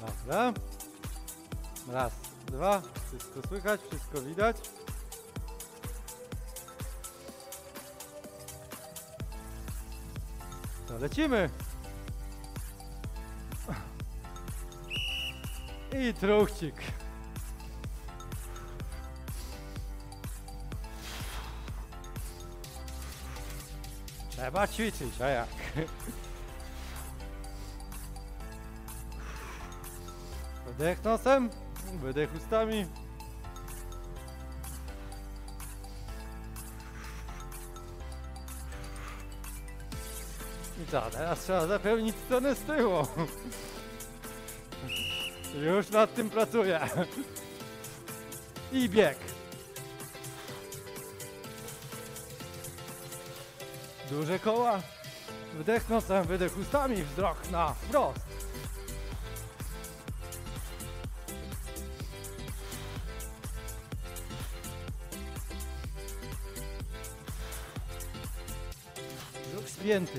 Dobra. Raz, dwa. Wszystko słychać, wszystko widać. To lecimy. I truchcik. Trzeba ćwiczyć, a jak? Wdech nosem, wydech ustami. I co, teraz trzeba zapełnić stronę z tyłu. Już nad tym pracuję. I bieg. Duże koła. Wdech nosem, wydech ustami, wzrok na wprost. Brzuch spięty.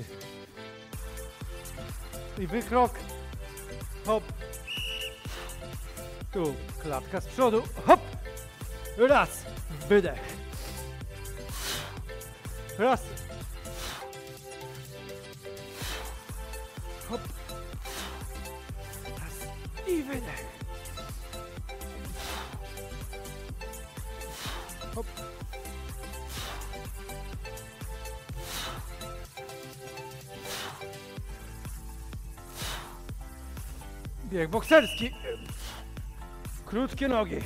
I wykrok. Hop. Tu klatka z przodu. Hop. Raz. Wydech. Raz. Hop. Raz. I wydech. Hop. Bieg bokserski. Krótkie nogi.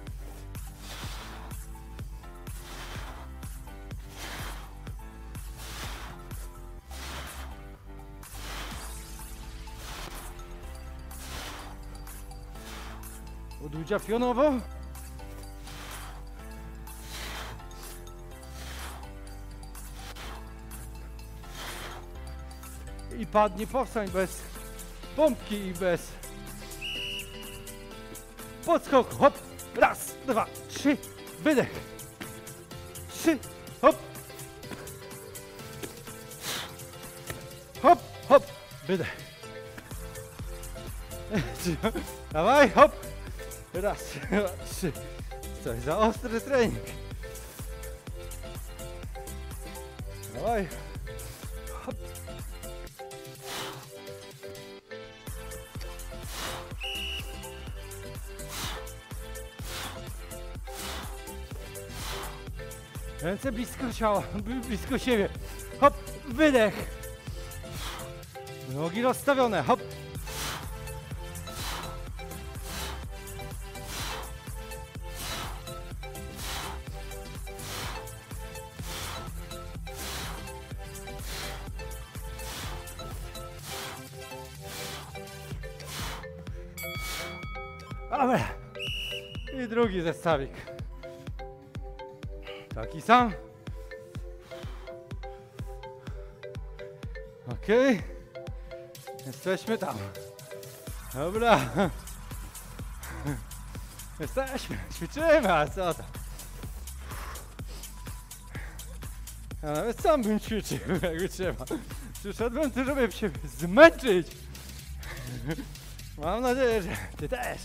Odłudzia pionowo. I padnie, powstań bez pompki i bez podskoku. Hop. Raz, dwa, trzy. Wydech. Trzy. Hop. Hop, hop. Wydech. Dawaj, hop. Raz, dwa, trzy. Coś za ostry trening. Dawaj. Hop. Ręce blisko ciała, blisko siebie. Hop, wydech. Nogi rozstawione, hop. Dobra. I drugi zestawik. Taki sam. Okej. Jesteśmy tam. Dobra. Jesteśmy. Ćwiczymy, a co tam? Ja nawet sam bym ćwiczył, jakby trzeba. Przyszedłem tu, żeby się zmęczyć. Mam nadzieję, że ty też.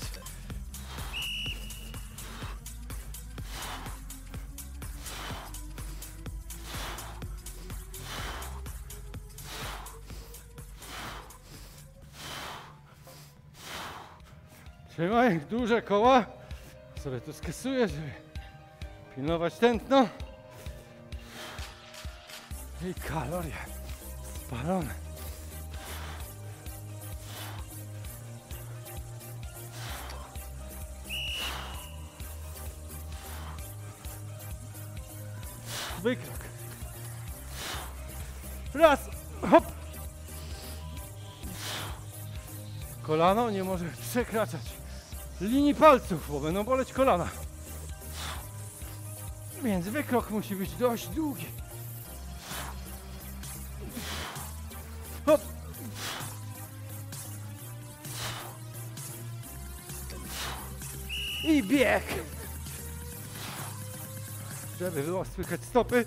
Trzymaj duże koła. Sobie tu skasuję, żeby pilnować tętno. I kalorie spalone. Wykrok. Raz, hop. Kolano nie może przekraczać linii palców, bo będą boleć kolana. Więc wykrok musi być dość długi. Hop. I bieg. Żeby było słychać stopy.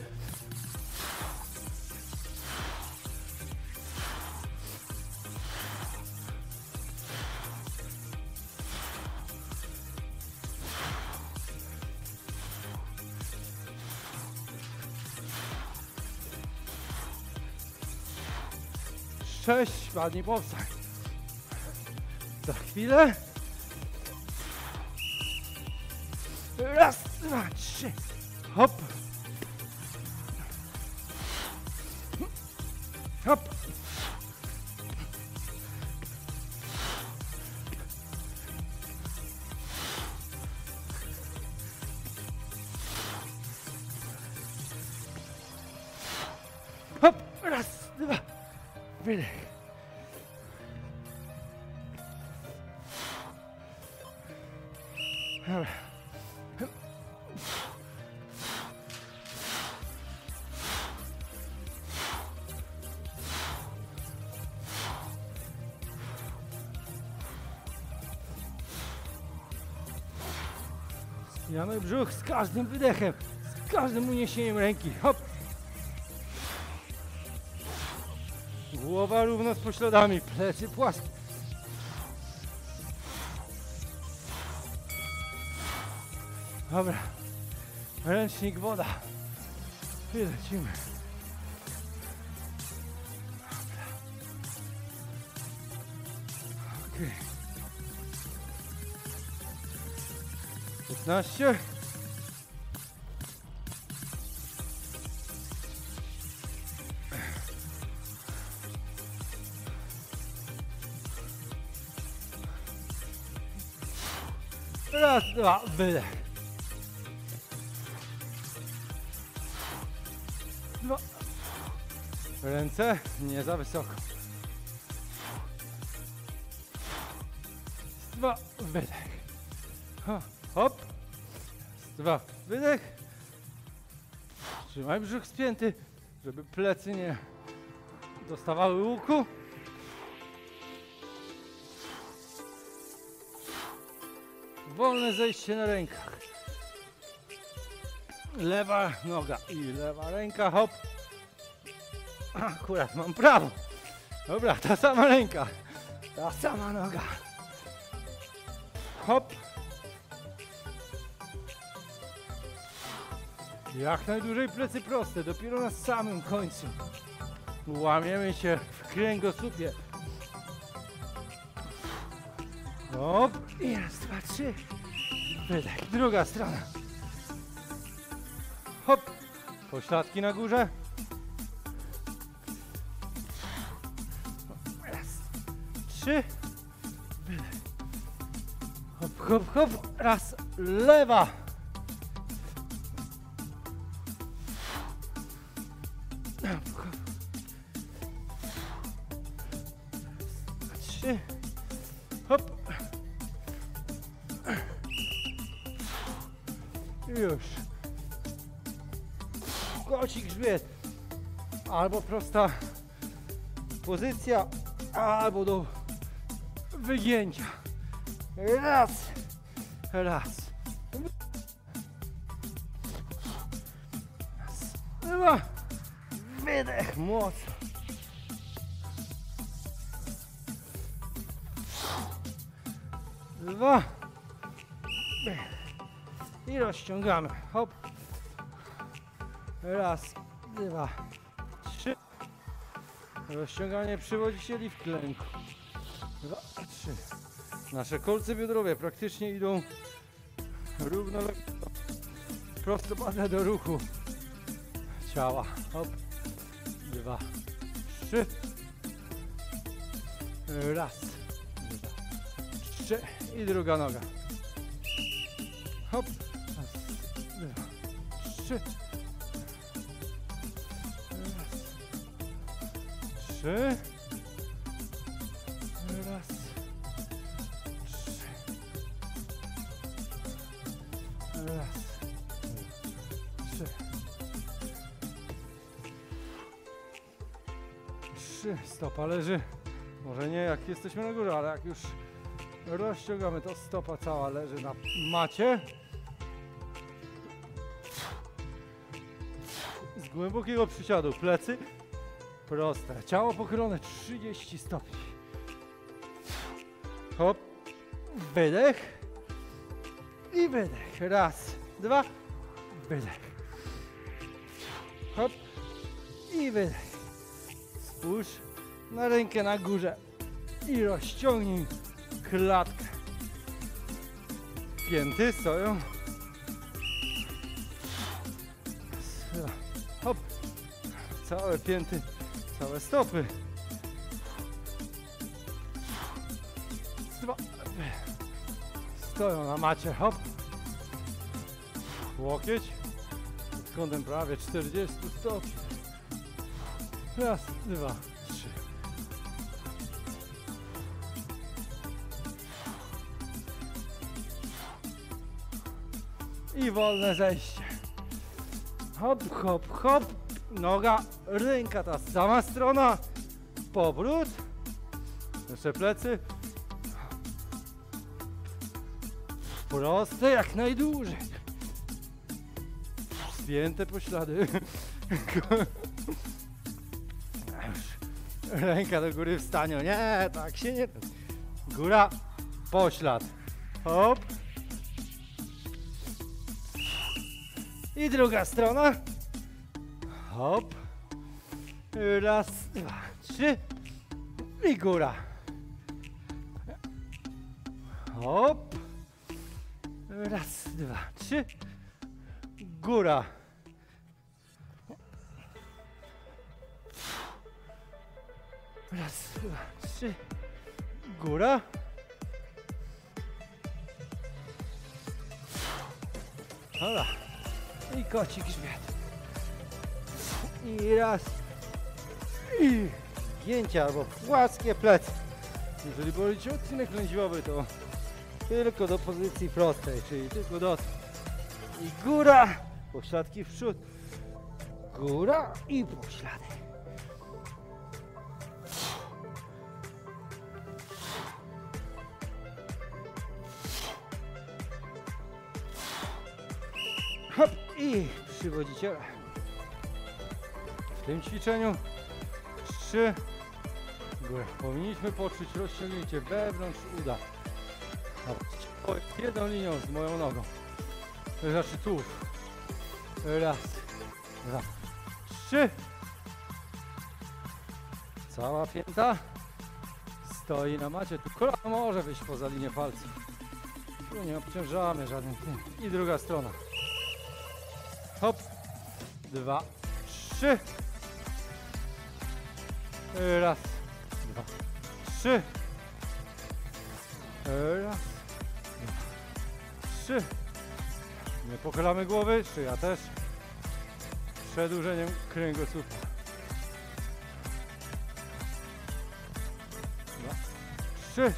6, padnij, powstań. Za chwilę. Raz, dwa, trzy. Hop. Hop. Hop. Raz, dwa. Wydech. Dobra. Spinamy brzuch z każdym wydechem, z każdym uniesieniem ręki. Hop. Głowa równo z pośladami, plecy płaskie. Dobra. Ręcznik, woda. I lecimy. Dobra. Okej. 15. Raz, dwa, wydech. Dwa. Ręce nie za wysoko. Dwa, wydech. Hop. Dwa, wydech. Trzymaj brzuch spięty, żeby plecy nie dostawały łuku. Wolne zejście na rękach. Lewa noga i lewa ręka, hop. Akurat mam prawo. Dobra, ta sama ręka, ta sama noga. Hop. Jak najdłużej plecy proste, dopiero na samym końcu. Łamiemy się w kręgosłupie. Hop. I raz, dwa, trzy. Wydech. Druga strona. Hop. Pośladki na górze. Raz. Trzy. Wydech. Hop, hop, hop. Raz. Lewa. Hop, hop. Trzy. Hop. Już. Kocik grzbiet. Albo prosta pozycja, albo do wygięcia. Raz. Raz. Raz. Dwa. Wydech mocno. Dwa. I rozciągamy. Hop. Raz, dwa, trzy. Rozciąganie przywodicieli w klęku. Dwa, trzy. Nasze kolce biodrowe praktycznie idą równolegle, prostopadle do ruchu ciała. Hop. Dwa, trzy. Raz, dwa, trzy. I druga noga. Hop. Raz, dwa, trzy. Raz, trzy. Raz, trzy. Raz, trzy. Trzy. Stopa leży. Może nie jak jesteśmy na górze, ale jak już rozciągamy, to stopa cała leży na macie. Z głębokiego przysiadu plecy proste, ciało pochylone 30 stopni. Hop, wydech i wydech. Raz, dwa, wydech. Hop i wydech. Spójrz na rękę na górze i rozciągnij klatkę. Pięty stoją. Hop. Całe pięty, całe stopy. Dwa. Stoją na macie, hop. Łokieć pod kątem prawie 40 stopni. Raz, dwa, trzy. I wolne zejście. Hop, hop, hop. Noga, ręka, ta sama strona. Powrót. Jeszcze plecy. Proste jak najdłużej. Spięte poślady. Ręka do góry w staniu. Nie, tak się nie. Góra, poślad. Hop. I druga strona. Hop. Raz, dwa, trzy. I góra. Hop. Raz, dwa, trzy. Góra. Raz, dwa, trzy. Góra. Dobra. I kocik grzbiet. I raz. I gięcie albo płaskie plecy. Jeżeli boli cię odcinek lędźwiowy, to tylko do pozycji prostej, czyli tylko do i góra, pośladki w przód, góra i poślady. Hop i przywodziciele. W tym ćwiczeniu 3 góry. Powinniśmy poczuć rozciągnięcie wewnątrz uda. Jedną linią z moją nogą. To znaczy tu. Raz, dwa, trzy. Cała pięta stoi na macie. Tu kolano może wyjść poza linię palców. Tu nie obciążamy żadnych. I druga strona. Hop. Dwa, trzy. Raz, dwa, trzy. Raz, dwa, trzy. Nie pochylamy głowy, szyja też. Przedłużeniem kręgosłupa. Dwa, trzy.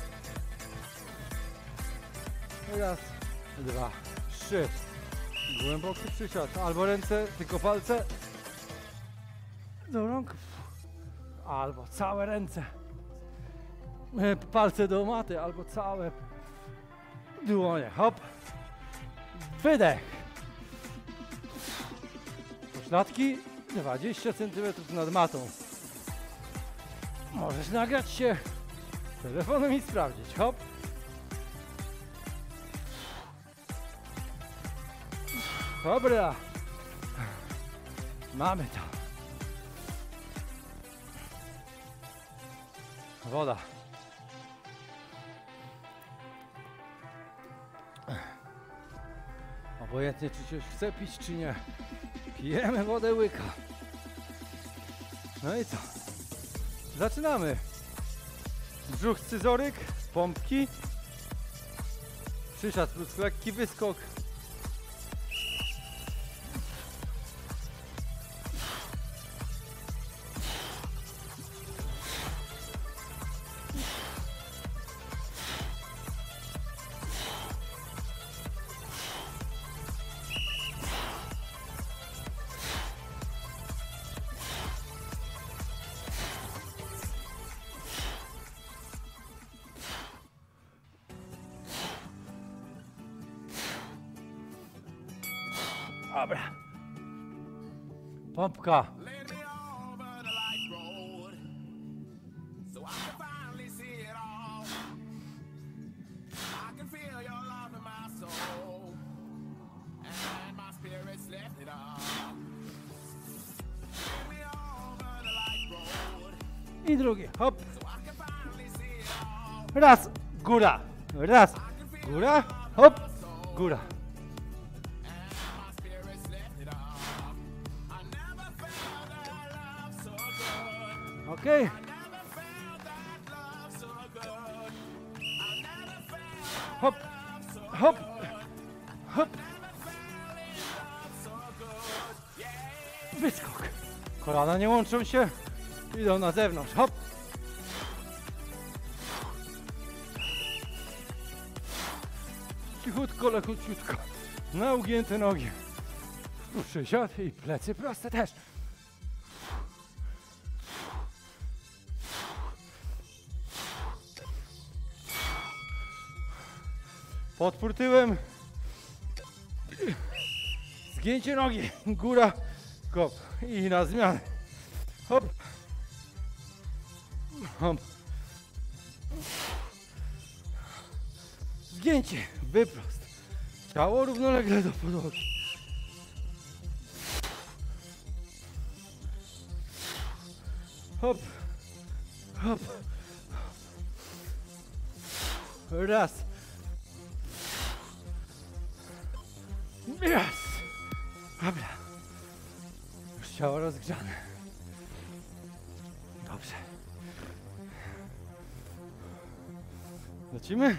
Raz, dwa, trzy. Głęboki przysiad. Albo ręce, tylko palce do rąk. Albo całe ręce. Palce do maty, albo całe dłonie. Hop. Wydech. Pośladki 20 cm nad matą. Możesz nagrać się telefonem i sprawdzić. Hop. Dobra. Mamy to. Woda. Obojętnie czy coś chce pić, czy nie. Pijemy wodę łyka. No i co? Zaczynamy. Brzuch scyzoryk, pompki. Przysiad plus lekki wyskok. Dobra. Pompka. I drugi, hop. Raz, góra, raz, góra, hop, góra. Okej. Hop, hop, hop. Wyskok. Kolana nie łączą się, idą na zewnątrz, hop. Cichutko, leciutko, na ugięte nogi. Przysiad i plecy proste też. Podpór tyłem. Zgięcie nogi, góra, kop i na zmianę. Hop. Hop. Zgięcie, wyprost. Ciało równolegle do podłogi. Hop. Hop. Raz. Raz. Dobra. Już ciało rozgrzane. Dobrze. Lecimy?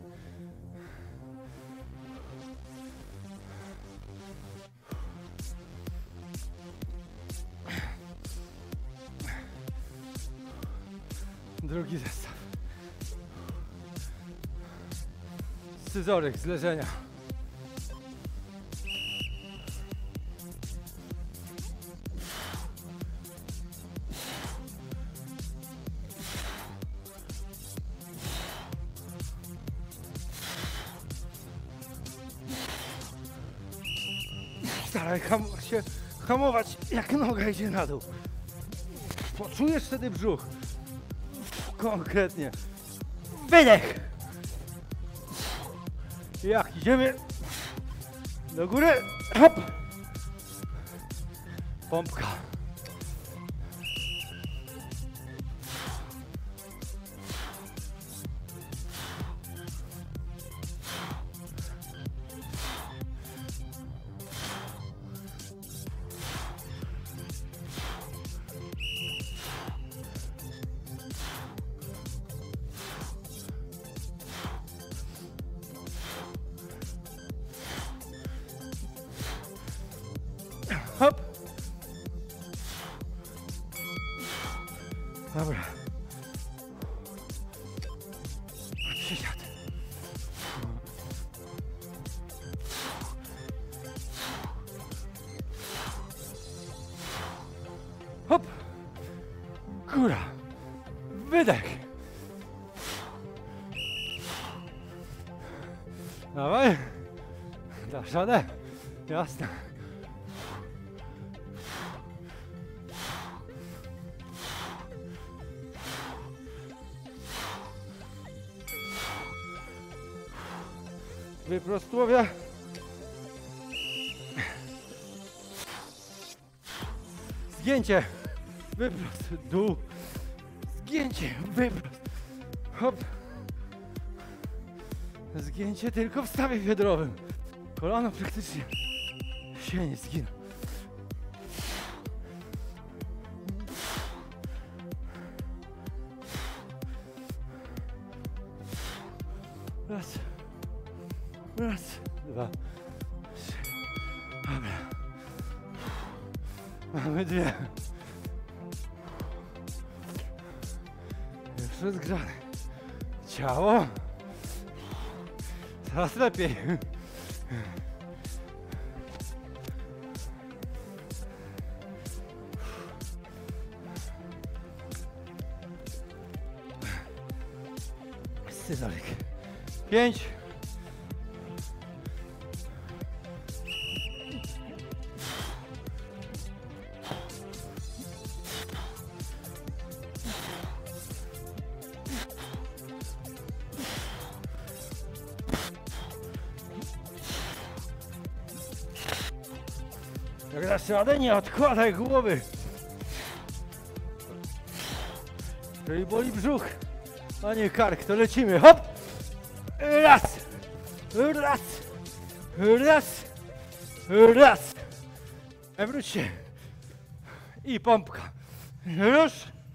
Drugi zestaw. Scyzoryk z leżenia. Staraj się hamować, jak noga idzie na dół. Poczujesz wtedy brzuch. Konkretnie. Wydech. Jak idziemy do góry. Hop. Pompka. Hop. Dobra. Przysiad. Hop. Góra. Wydech. Dawaj. Dasz radę? Jasne. Wyprostowia. Zgięcie. Wyprost. Dół. Zgięcie. Wyprost. Hop. Zgięcie tylko w stawie biodrowym. Kolano praktycznie się nie zginą. Raz. Raz, dwa, trzy. Dobra. Mamy dwie. Już rozgrzane. Ciało. Coraz lepiej. Scyzoryk. 5. Jak dasz radę, nie odkładaj głowy. Jeżeli boli brzuch, a nie kark, to lecimy. Hop! Raz! Raz! Raz! Raz! Wróć się. I pompka. Już.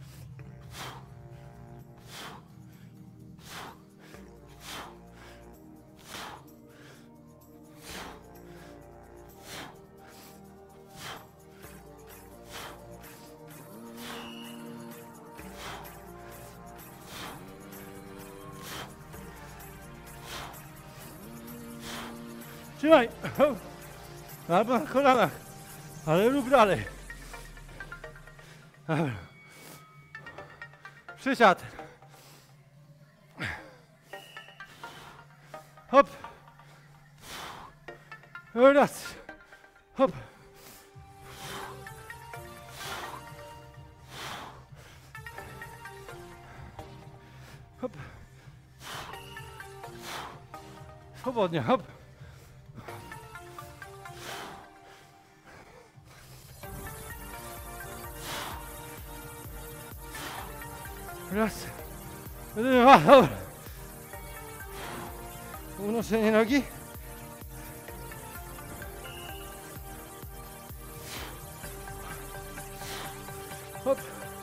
Trzymaj. Albo na kolanach. Ale rób dalej. Dobra. Przysiad. Hop. Raz. Hop. Hop. Swobodnie, hop. Raz, dwa, dobra. Unoszenie nogi. Hop.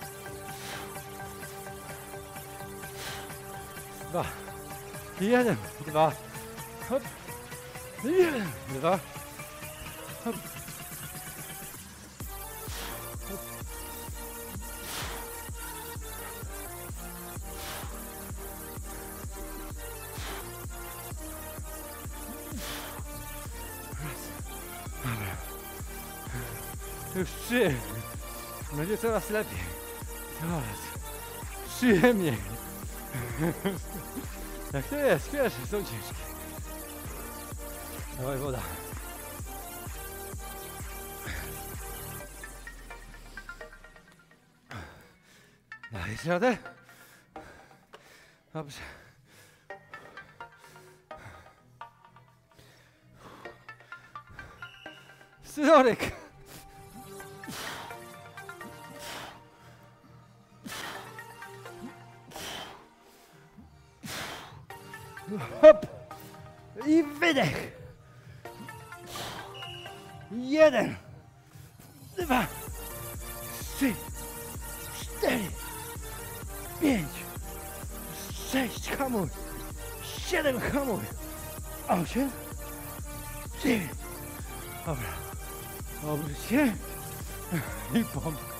Dwa. Jeden, dwa. Hop. Jeden, dwa. Hop. Już 3. Będzie coraz lepiej. Coraz przyjemniej. Jak to jest? Pierwsze są ciężkie. Dawaj woda. Dajesz radę? Dobrze. Scyzoryk. Hop! I wydech! 1, 2, 3, 4, 5, 6, hamuj! 7, hamuj! 8, 9. Dobra. Obróć się i pompka.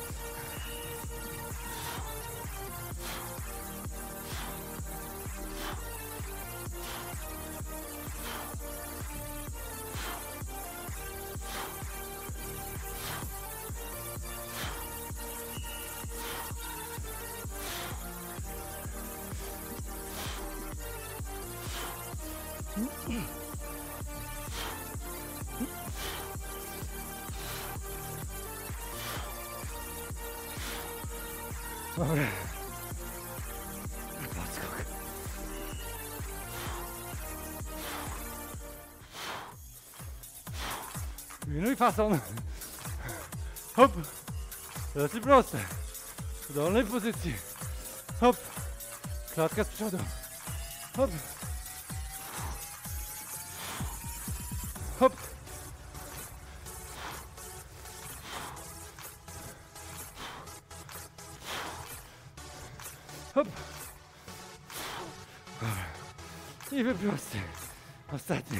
Dobra. Podskok. Pilnuj fason. Hop. Plecy proste. W dolnej pozycji. Hop. Klatka z przodu. Hop. Hop. Hop. Dobra. I wyprosty. Ostatni.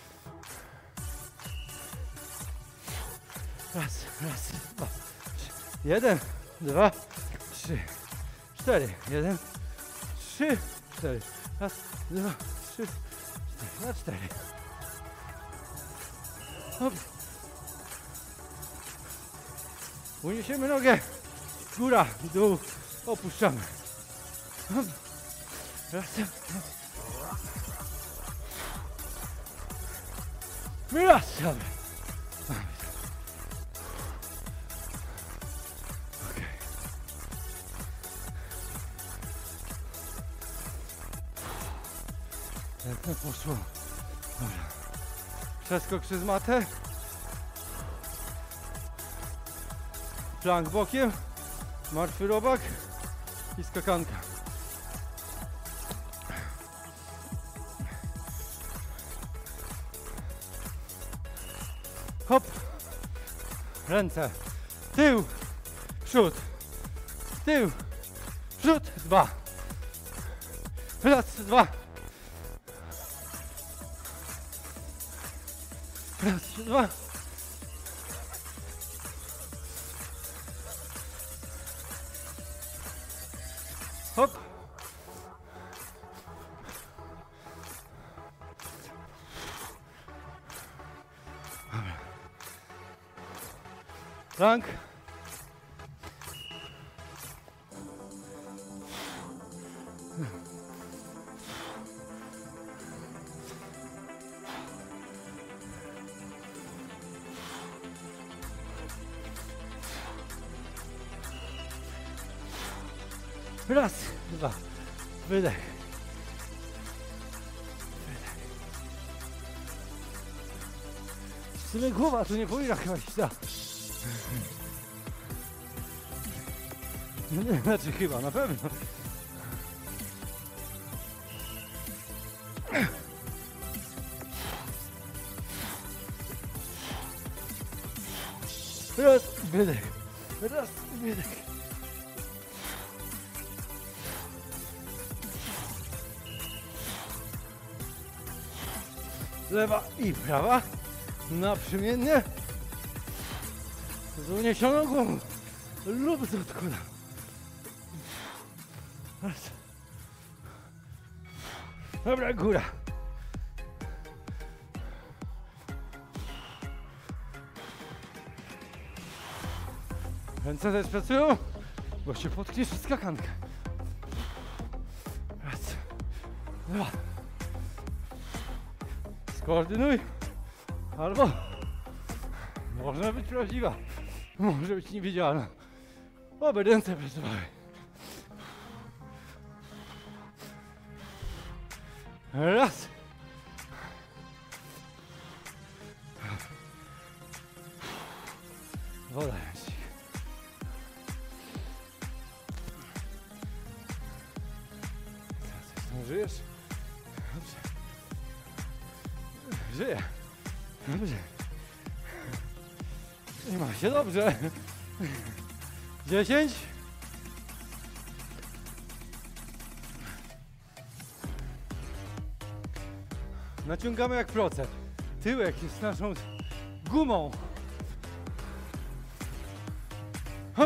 Raz, dwa, trzy. 1, 2, 3, 4. 1, 3, 4. Raz, 2, 3, 4. 4. Hop. Uniesiemy nogę. Góra, dół. Opuszczamy. Hop. Raz, raz, dobra. Okej. Jak to poszło? Dobra. Przeskok przez matę. Plank bokiem. Martwy robak. i skakanka. Hop, ręce, tył, przód, tył, przód, 2, raz, 2, raz, 2, hop, plank, raz, 2, wydech, wydech. W sumie głowa tu nie powinna chyba iść, tak. No nie, znaczy chyba, na pewno. Raz, wydech, raz, wydech. Lewa i prawa, naprzemiennie, z uniesioną głową lub z odkładem. Raz. Dobra, góra. Ręce też pracują, bo się potkniesz w skakankę. Raz, 2. Skoordynuj, albo może być prawdziwa, może być niewidzialna. Oby ręce pracowały. Raz. Woda jest. Coś tam żyjesz? Dobrze. Żyję. Dobrze. I ma się dobrze. 10. Naciągamy jak procent. Tyłek jest naszą gumą. Hop.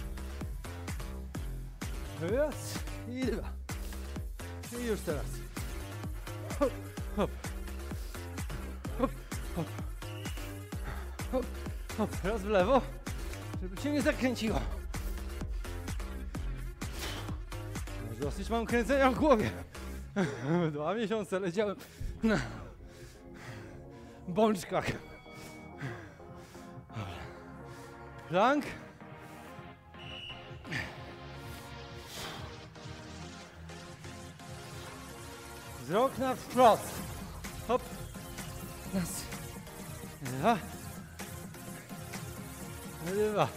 Raz i 2. I już teraz. Hop, hop. Hop, hop. Hop, hop. Raz w lewo, żeby się nie zakręciło. Dosyć mam kręcenia w głowie. 2 miesiące leciałem na bączkach. Plank. Wzrok na wprost. Hop. Raz. 2. 2.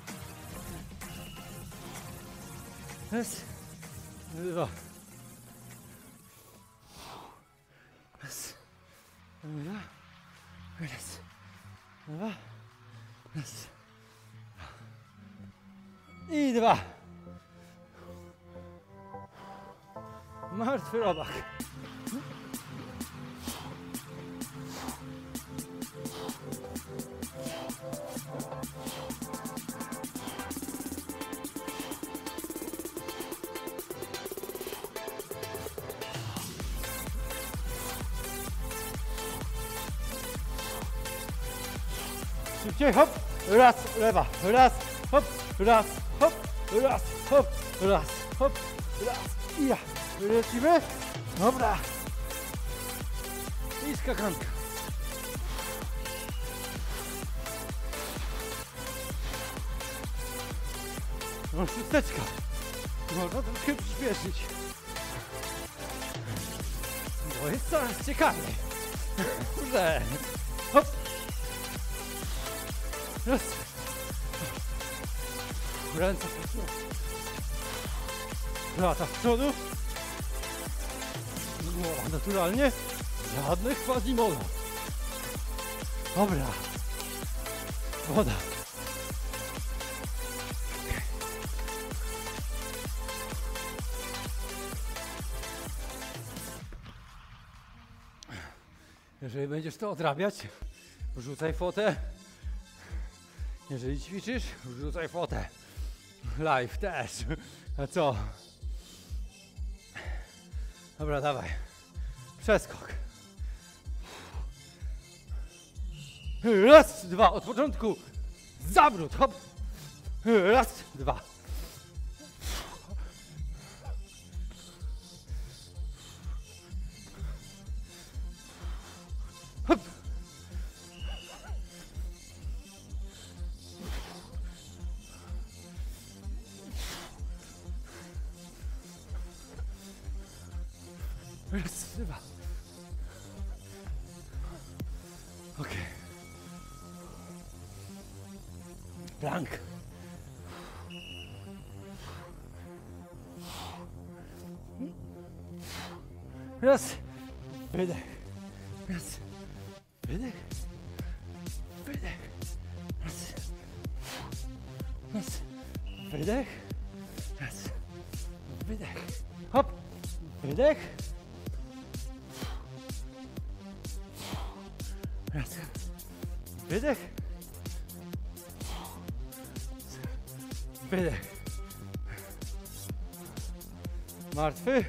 Raz. 2. Raz. 2. Raz. 2. Raz. I 2. Martwy robak. Szybciej, hop, raz, lewa, raz, hop, raz, hop, raz, hop, raz, hop, raz i ja. Lecimy. Dobra. I skakanka. No szósteczka. Można trochę przyspieszyć. Bo jest coraz ciekawiej. Kurde. Hop. Raz. Ręce pracują. Lata w przodu. Głowa naturalnie. Żadnych quasimodo. Dobra. Woda. Jeżeli będziesz to odrabiać, wrzucaj fotę. Jeżeli ćwiczysz, wrzucaj fotę. Live też. A co? Dobra, dawaj. Przeskok. Raz, dwa. Od początku. Zawrót. Hop. Raz, dwa. Hop. Raz, dwa. Okej. Plank. Raz. Wydech. Raz. Wydech. Wydech. Raz. Raz. Wydech. Raz. Wydech. Hop. Wydech. Raz. Wydech. Wydech. Martwy.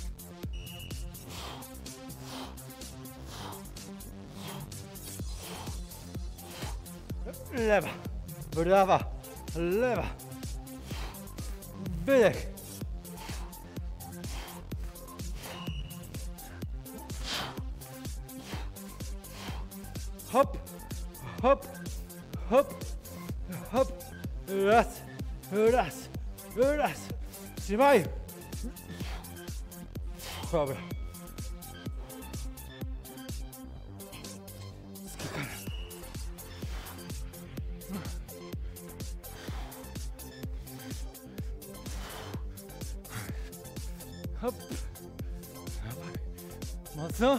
Lewa. Prawa. Lewa. Wydech. Hop. Hop. Hop. Hop. Raz. Raz. Raz. Trzymaj. Dobra. Skakamy. Hop. Dawaj. Mocno.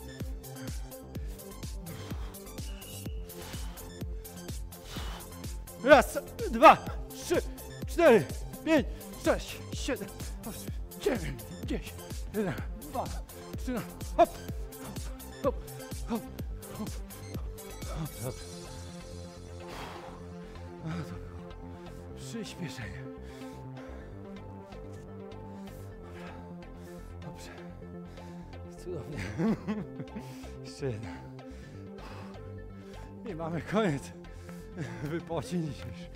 Raz, dwa, trzy, cztery, pięć, sześć, siedem, osiem, dziewięć, 10, 1, 2, 3, hop, hop, hop, hop, hop, hop. Przyspieszenie. Dobrze. Cudownie. Jeszcze jedna. I mamy koniec wypocin dzisiejszy.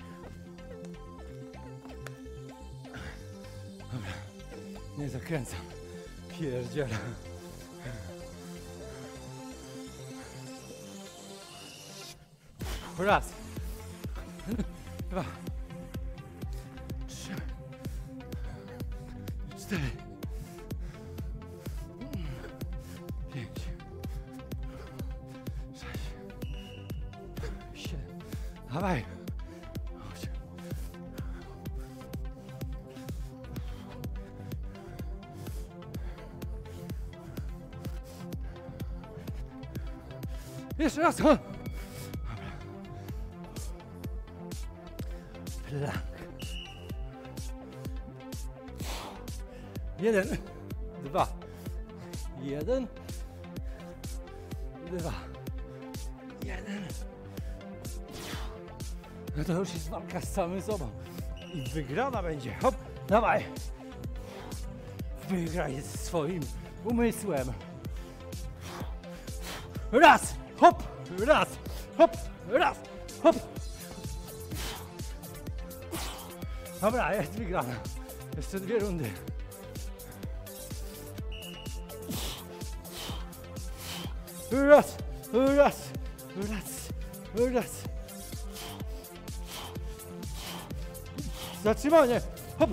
Dobra. Nie zakręcam. Pierdziele. Raz. Dwa. Trzy. Cztery. Pięć. Sześć. Siedem. Dawaj. Osiem. Jeszcze raz. Plank. 1, 2, 1, 2, 1. No to już jest walka z samym sobą. I wygrana będzie. Hop, dawaj. Wygraj ze swoim umysłem. Raz, hop, raz, hop, raz, hop. Dobra, jest wygrana. Jeszcze 2 rundy. Raz, raz, raz, raz. Zatrzymanie. Hop.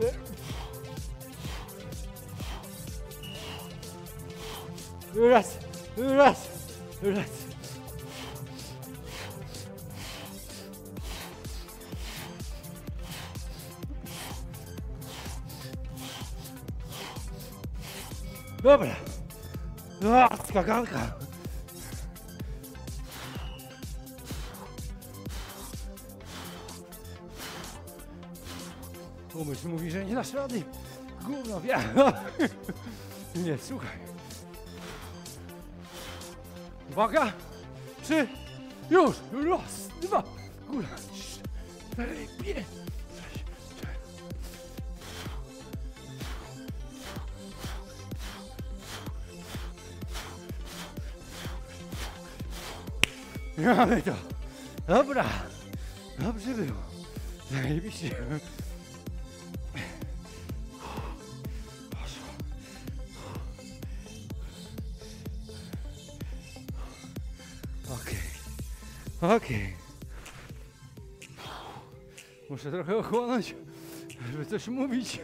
Raz, raz, raz. Dobra. Skakanka. Umysł mówi, że nie dasz rady. Gówno, wie. Nie, słuchaj. Uwaga. 3. Już. Raz, 2. Góra. 4, 5. 6, 7. Mamy to. Dobra. Dobrze było. Zajebiście. Okej. Muszę trochę ochłonąć, żeby coś mówić.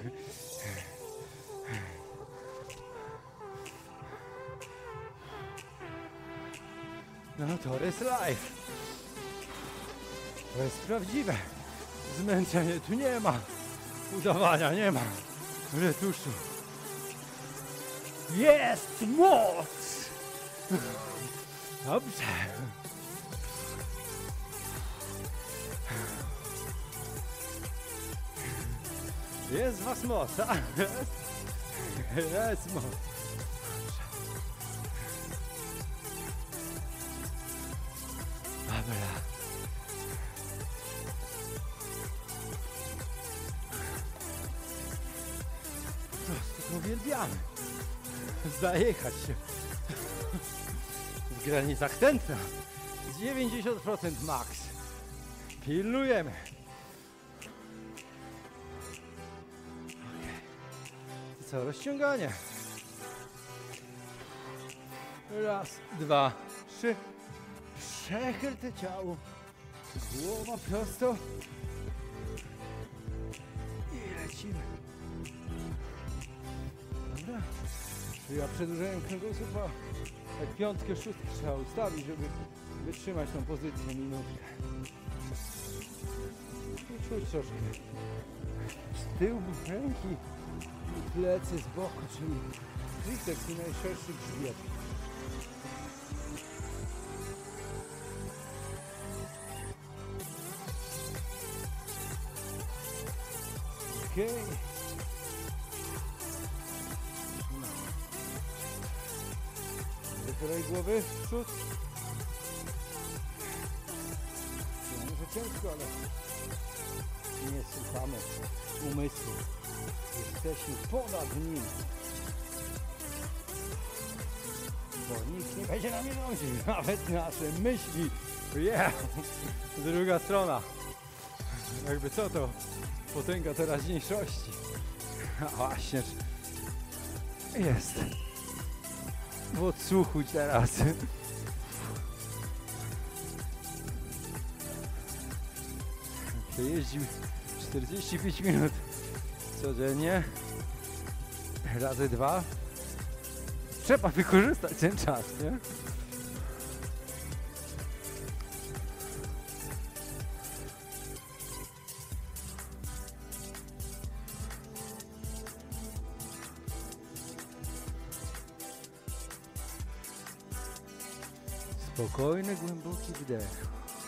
No to jest live. To jest prawdziwe. Zmęczenie tu nie ma. Udawania nie ma. Retuszu. Jest moc! Dobrze. Jest z was moc, a? Jest moc. Dobra. Po prostu to uwielbiamy. Zajechać się. W granicach tętna. 90% max. Pilnujemy. Co, rozciąganie. Raz, 2, 3. Przechyl te ciało. Głowa prosto. I lecimy. Dobra. Ja przedłużeniem kręgosłupa. Jak piątkę, szóstkę trzeba ustawić, żeby wytrzymać tą pozycję minutkę. I czuć troszkę z tyłu ręki i plecy z boku, czyli triceps i najszerszy grzbiet. Okej. No. Wychylaj głowy w przód. Może ciężko, ale nie słuchamy umysłu. Jesteśmy ponad nim. Bo nikt nie będzie na mnie rządził. Nawet nasze myśli. Yeah. Druga strona. Jakby co to? Potęga teraźniejszości. A właśnie. Jest. W odsłuchu teraz. Przejeździł 45 minut codziennie. Razy 2. Trzeba wykorzystać ten czas, nie? Spokojny, głęboki wdech.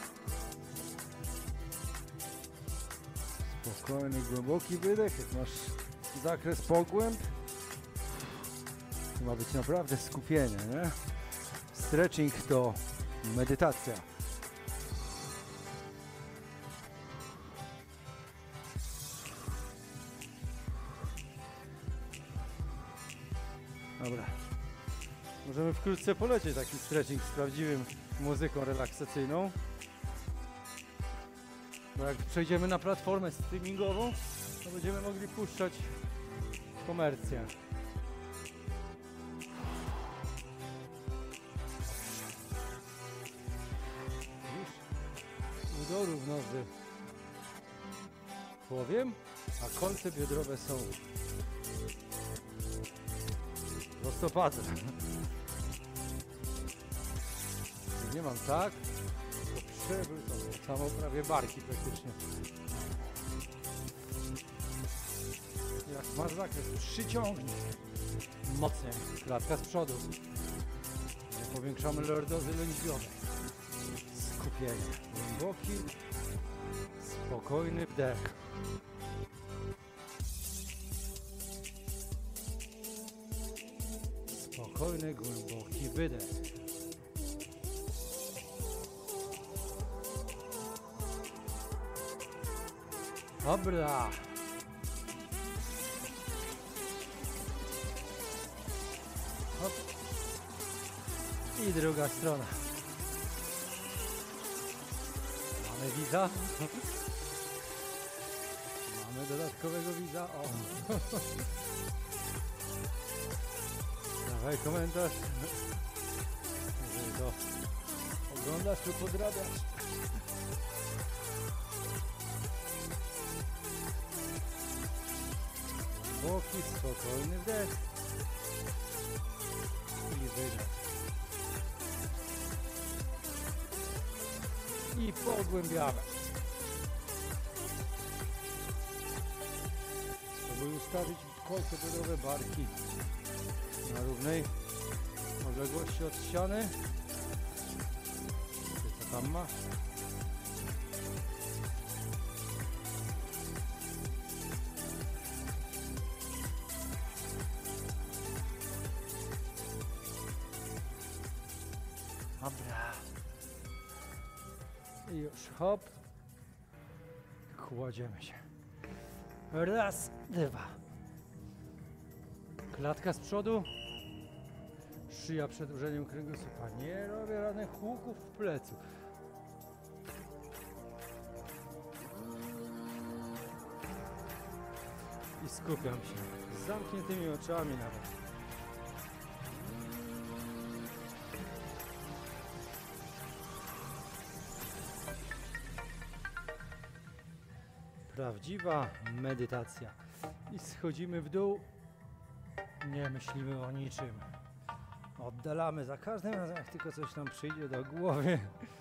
Spokojny, głęboki wydech. Jak masz zakres pogłęb, to ma być naprawdę skupienie, nie? Stretching to medytacja. Dobra. Możemy wkrótce polecieć taki stretching z prawdziwym muzyką relaksacyjną. Bo jak przejdziemy na platformę streamingową, to będziemy mogli puszczać komercję. Udoru w nocy powiem, a kolce biodrowe są prostopadłe. Nie mam tak, to przewrócone, samo prawie barki praktycznie. Jak masz zakres, przyciągnij Mocniej. Klatka z przodu. Nie powiększamy lordozy lędźwiowej. Skupienie. Głęboki, spokojny wdech. Spokojny, głęboki wydech. Dobra. Hop. I druga strona. Mamy widza. Mamy dodatkowego widza. O. Dawaj komentarz. Jeżeli to oglądasz lub podrabiasz. Głęboki, spokojny wdech. I wydech. I pogłębiamy. Spróbuj ustawić kolce biodowe, barki na równej odległości od ściany. Co tam masz? Dobra. I już hop. Kładziemy się. Raz, dwa. Klatka z przodu. Szyja przedłużeniem kręgosłupa. Nie robię żadnych huków w plecu. I skupiam się. Z zamkniętymi oczami nawet. Prawdziwa medytacja. I schodzimy w dół. Nie myślimy o niczym. Oddalamy za każdym razem, jak tylko coś nam przyjdzie do głowy.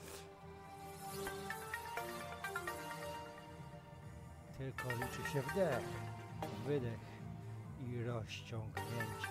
Tylko liczy się wdech, wydech i rozciągnięcie.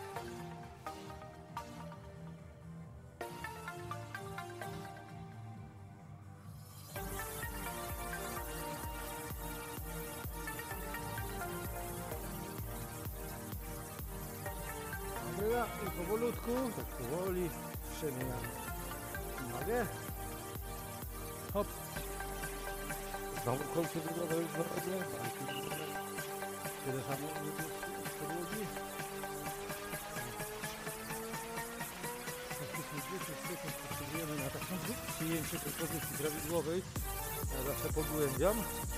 Dobra, i powolutku, tak powoli przemieniamy nogę. Hop. Znowu kolce biodowe już w nogę. Wyderzamy z podłogi. Praktycznie 10 sekund potrzebujemy na taką przyjęcie tej pozycji prawidłowej. Ja zawsze pogłębiam.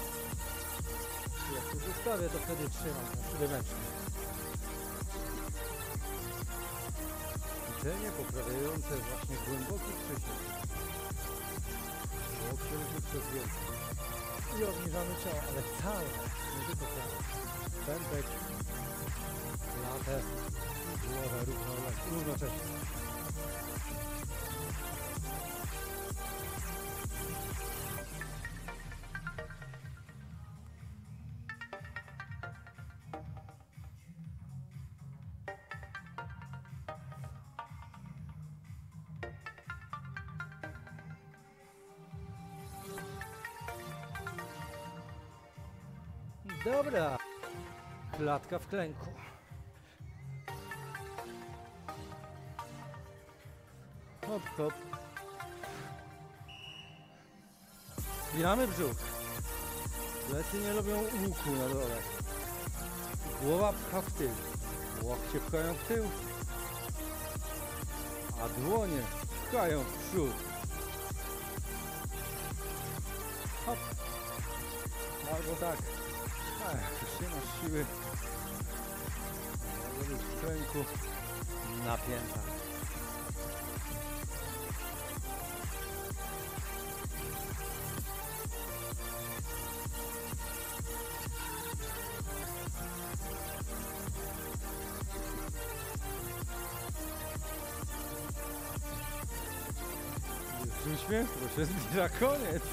Jak już ustawię, to wtedy trzymam na 7. Ćwiczenie poprawiające właśnie głęboki przysiad. Łokcie ruchy przez więcej. I obniżamy ciało, ale całe, nie tylko ciało. Pępek, klatę, głowę równocześnie. Dobra, klatka w klęku. Hop, hop. Spinamy brzuch. Plecy nie lubią łuku na dole. Głowa pcha w tył. Łokcie pchają w tył. A dłonie pchają w przód. Hop. Albo tak. Już nie masz siły. Może być w kręgu napięta. Już uśmiech, bo się zbliża koniec.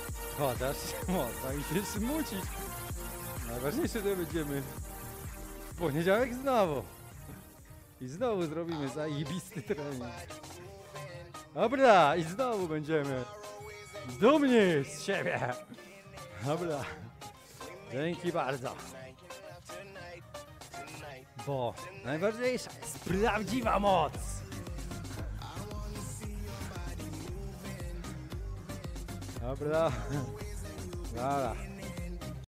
Padasz, można i się smucić. Najważniejsze, że będziemy poniedziałek znowu. I znowu zrobimy zajebisty trening. Dobra, i znowu będziemy dumni z siebie. Dobra. Dzięki bardzo. Bo najważniejsza jest prawdziwa moc. Dobra. Dobra.